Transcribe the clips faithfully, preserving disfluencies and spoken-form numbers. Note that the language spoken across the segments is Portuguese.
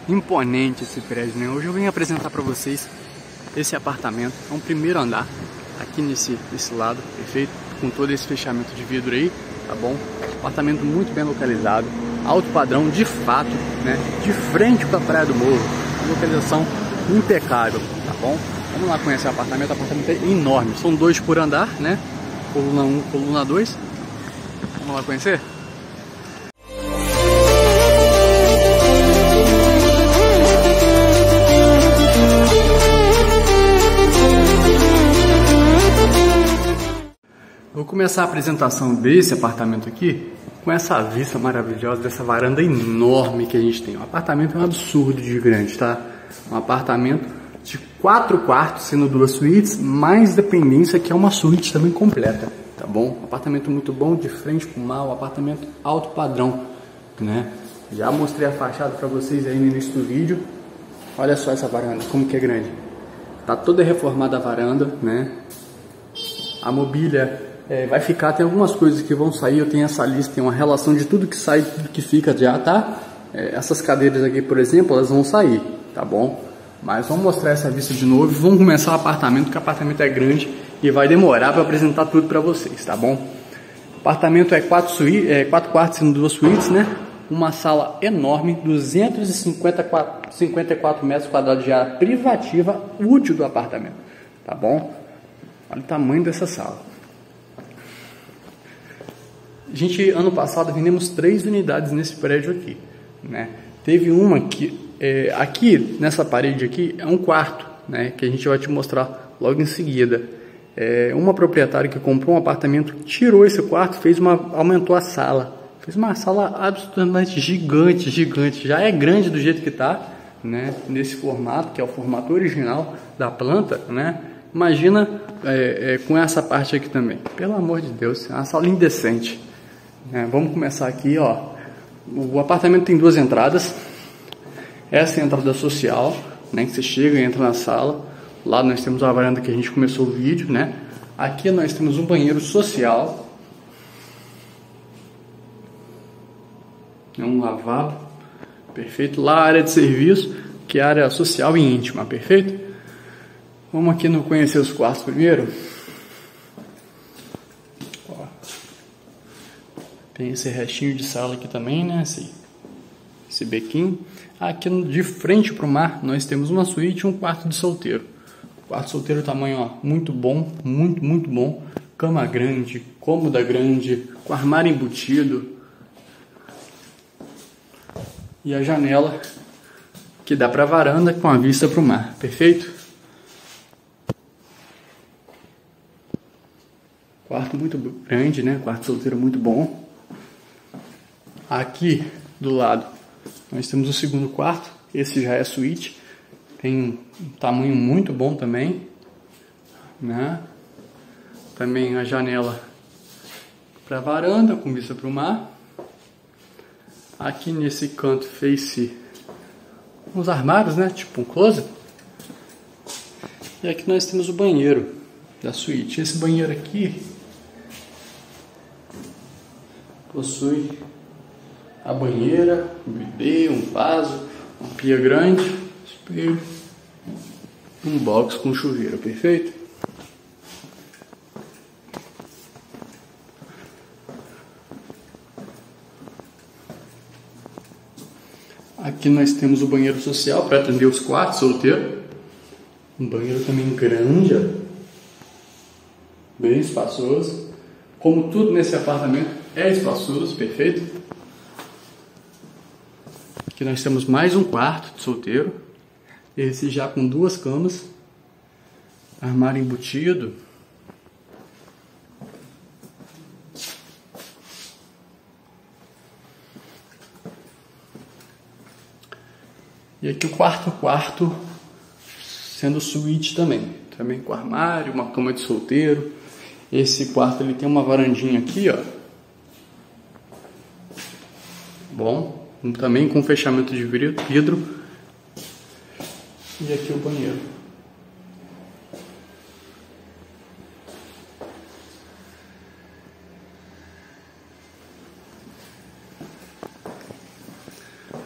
imponente esse prédio, né? Hoje eu venho apresentar para vocês esse apartamento. É um primeiro andar aqui nesse, nesse lado, perfeito? Com todo esse fechamento de vidro aí, tá bom? Apartamento muito bem localizado, alto padrão de fato, né? De frente para a Praia do Morro, localização impecável, tá bom? Vamos lá conhecer o apartamento. O apartamento é enorme, são dois por andar, né? Coluna um, coluna dois. Vamos lá conhecer? Vou começar a apresentação desse apartamento aqui com essa vista maravilhosa dessa varanda enorme que a gente tem. O apartamento é um absurdo de grande, tá? Um apartamento de quatro quartos, sendo duas suítes, mais dependência, que é uma suíte também completa, tá bom? Um apartamento muito bom, de frente pro mar, um apartamento alto padrão, né? Já mostrei a fachada para vocês aí no início do vídeo. Olha só essa varanda, como que é grande. Tá toda reformada a varanda, né? A mobília é, vai ficar, tem algumas coisas que vão sair, eu tenho essa lista, tem uma relação de tudo que sai, tudo que fica já, tá? É, essas cadeiras aqui, por exemplo, elas vão sair, tá bom? Mas vamos mostrar essa vista de novo, vamos começar o apartamento, porque o apartamento é grande e vai demorar para apresentar tudo para vocês, tá bom? O apartamento é quatro, suí é, quatro quartos e duas suítes, né? Uma sala enorme, duzentos e cinquenta e quatro metros quadrados de área privativa útil do apartamento, tá bom? Olha o tamanho dessa sala. A gente, ano passado, vendemos três unidades nesse prédio aqui, né? Teve uma que, é, aqui, nessa parede aqui, é um quarto, né? Que a gente vai te mostrar logo em seguida. É, uma proprietária que comprou um apartamento, tirou esse quarto, fez uma, aumentou a sala. Fez uma sala absolutamente gigante, gigante. Já é grande do jeito que está, né? Nesse formato, que é o formato original da planta, né? Imagina é, é, com essa parte aqui também. Pelo amor de Deus, é uma sala indecente. É, vamos começar aqui, ó. O apartamento tem duas entradas. Essa é a entrada social, né? Que você chega e entra na sala. Lá nós temos a varanda que a gente começou o vídeo, né? Aqui nós temos um banheiro social. É um lavabo. Perfeito. Lá a área de serviço, que é a área social e íntima, perfeito? Vamos aqui no conhecer os quartos primeiro. Ó. Tem esse restinho de sala aqui também, né? Esse, esse bequinho. Aqui de frente para o mar nós temos uma suíte e um quarto de solteiro. Quarto solteiro tamanho, ó, muito bom, muito, muito bom. Cama grande, cômoda grande, com armário embutido. E a janela que dá para a varanda com a vista para o mar, perfeito? Quarto muito grande, né? Quarto solteiro muito bom. Aqui do lado nós temos o segundo quarto. Esse já é suíte. Tem um tamanho muito bom também, né? Também a janela para a varanda com vista para o mar. Aqui nesse canto fez-se uns armários, né? Tipo um closet. E aqui nós temos o banheiro da suíte. Esse banheiro aqui possui a banheira, um bidê, um vaso, uma pia grande, espelho, um box com chuveiro, perfeito? Aqui nós temos o banheiro social para atender os quartos solteiros. Um banheiro também grande, bem espaçoso. Como tudo nesse apartamento é espaçoso, perfeito? Aqui nós temos mais um quarto de solteiro. Esse já com duas camas. Armário embutido. E aqui o quarto quarto sendo suíte também. Também com armário, uma cama de solteiro. Esse quarto ele tem uma varandinha aqui, ó. Bom, também com fechamento de vidro. E aqui o banheiro.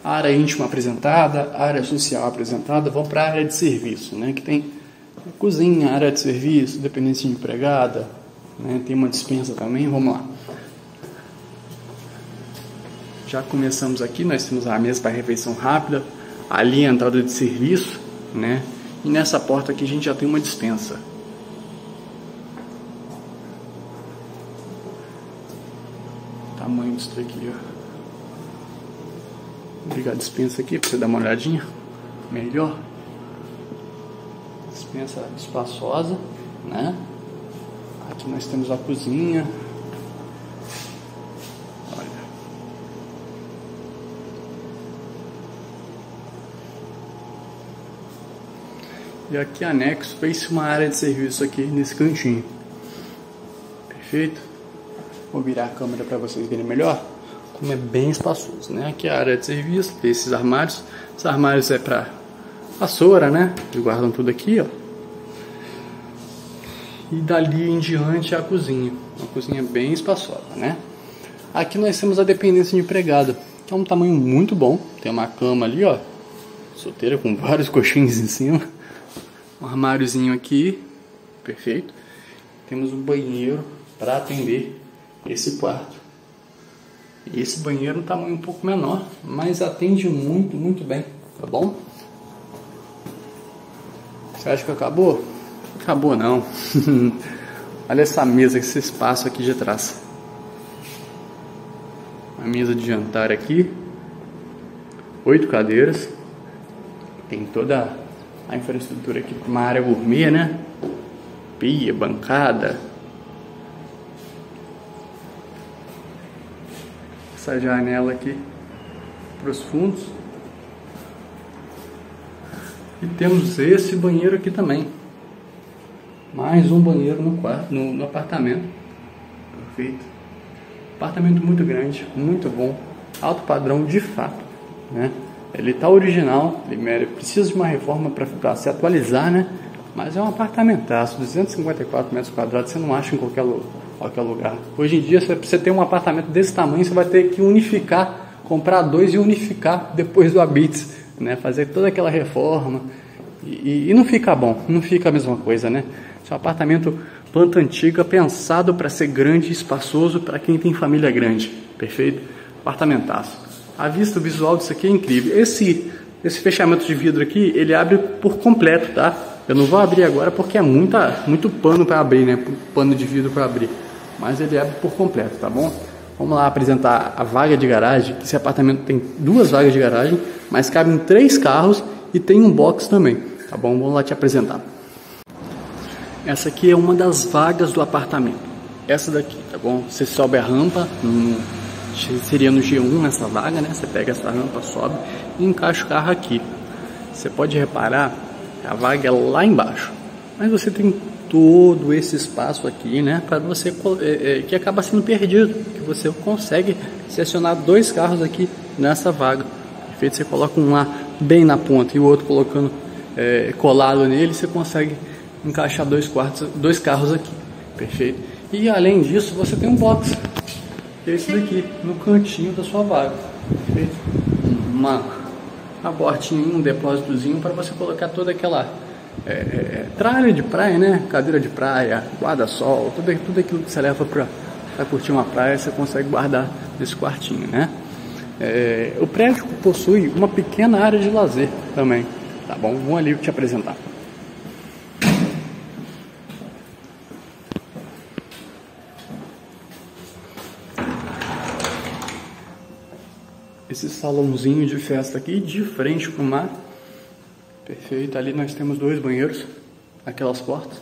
área íntima apresentada, área social apresentada, vamos para a área de serviço, né? Que tem cozinha, área de serviço, dependência de empregada, né? Tem uma despensa também, vamos lá. Já começamos aqui, nós temos a mesa para refeição rápida, ali a entrada de serviço, né? E nessa porta aqui a gente já tem uma despensa. Tamanho disso aqui, ó. Vou ligar a despensa aqui para você dar uma olhadinha melhor. Despensa espaçosa, né? Aqui nós temos a cozinha. Olha. E aqui anexo fez uma área de serviço aqui nesse cantinho. Perfeito? Vou virar a câmera para vocês verem melhor. Como é bem espaçoso, né? Aqui é a área de serviço, tem esses armários. Os armários é para vassoura, né? Eles guardam tudo aqui, ó. E dali em diante é a cozinha. Uma cozinha bem espaçosa, né? Aqui nós temos a dependência de empregada, que é um tamanho muito bom. Tem uma cama ali, ó. Solteira com vários colchões em cima. Um armáriozinho aqui. Perfeito. Temos um banheiro para atender esse quarto. Esse banheiro é um tamanho um pouco menor, mas atende muito, muito bem, tá bom? Você acha que acabou? Acabou não. Olha essa mesa, esse espaço aqui de trás. Uma mesa de jantar aqui. Oito cadeiras. Tem toda a infraestrutura aqui para uma área gourmet, né? Pia, bancada. Essa janela aqui para os fundos. E temos esse banheiro aqui também. Mais um banheiro no quarto, no, no apartamento. Perfeito. Apartamento muito grande, muito bom. Alto padrão de fato, né? Ele está original, ele precisa de uma reforma para se atualizar, né? Mas é um apartamentaço, duzentos e cinquenta e quatro metros quadrados, você não acha em qualquer, qualquer lugar. Hoje em dia, se você tem um apartamento desse tamanho, você vai ter que unificar, comprar dois e unificar depois do Habits, né? Fazer toda aquela reforma e, e não fica bom, não fica a mesma coisa, né? Esse é um apartamento planta antiga, pensado para ser grande e espaçoso para quem tem família grande, perfeito? Apartamentaço. A vista visual disso aqui é incrível. Esse, esse fechamento de vidro aqui, ele abre por completo, tá? Eu não vou abrir agora porque é muita, muito pano para abrir, né? Pano de vidro para abrir. Mas ele abre por completo, tá bom? Vamos lá apresentar a vaga de garagem. Esse apartamento tem duas vagas de garagem, mas cabem três carros e tem um box também, tá bom? Vamos lá te apresentar. Essa aqui é uma das vagas do apartamento. Essa daqui, tá bom? Você sobe a rampa, no, seria no G um nessa vaga, né? Você pega essa rampa, sobe e encaixa o carro aqui. Você pode reparar que a vaga é lá embaixo, mas você tem todo esse espaço aqui, né? Para você, é, é, que acaba sendo perdido, que você consegue estacionar dois carros aqui nessa vaga. Perfeito? Você coloca um lá bem na ponta e o outro colocando é, colado nele, você consegue encaixar dois, quartos, dois carros aqui, perfeito? E além disso, você tem um box, esse daqui, no cantinho da sua vaga, perfeito? Uma, uma portinha, um depósitozinho para você colocar toda aquela é, é, tralha de praia, né? Cadeira de praia, guarda-sol, tudo, tudo aquilo que você leva para curtir uma praia, você consegue guardar nesse quartinho, né? É, o prédio possui uma pequena área de lazer também, tá bom? Vamos ali te apresentar. Esse salãozinho de festa aqui de frente para o mar, perfeito. Ali nós temos dois banheiros, aquelas portas.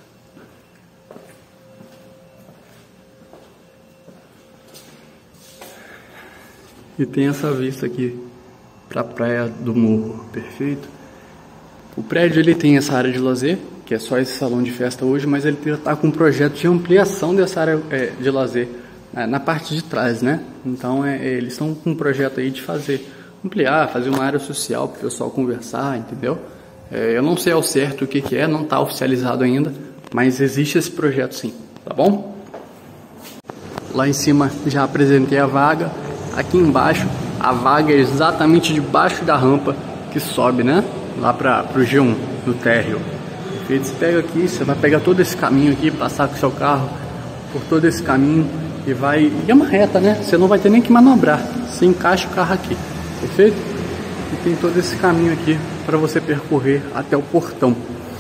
E tem essa vista aqui para a praia do morro, perfeito. O prédio ele tem essa área de lazer, que é só esse salão de festa hoje, mas ele está com um projeto de ampliação dessa área é, de lazer é, na parte de trás, né? Então é, eles estão com um projeto aí de fazer, ampliar, fazer uma área social para o pessoal conversar, entendeu? É, eu não sei ao certo o que, que é, não está oficializado ainda, mas existe esse projeto sim, tá bom? Lá em cima já apresentei a vaga. Aqui embaixo A vaga é exatamente debaixo da rampa que sobe, né? Lá para o G um, no térreo. Perfeito? Você pega aqui, você vai pegar todo esse caminho aqui, passar com o seu carro por todo esse caminho e vai... E é uma reta, né? Você não vai ter nem que manobrar. Você encaixa o carro aqui. Perfeito? E tem todo esse caminho aqui para você percorrer até o portão.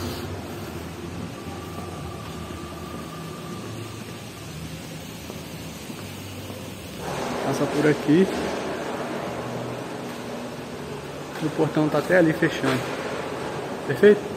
Passa por aqui. O portão tá até ali fechando. Perfeito?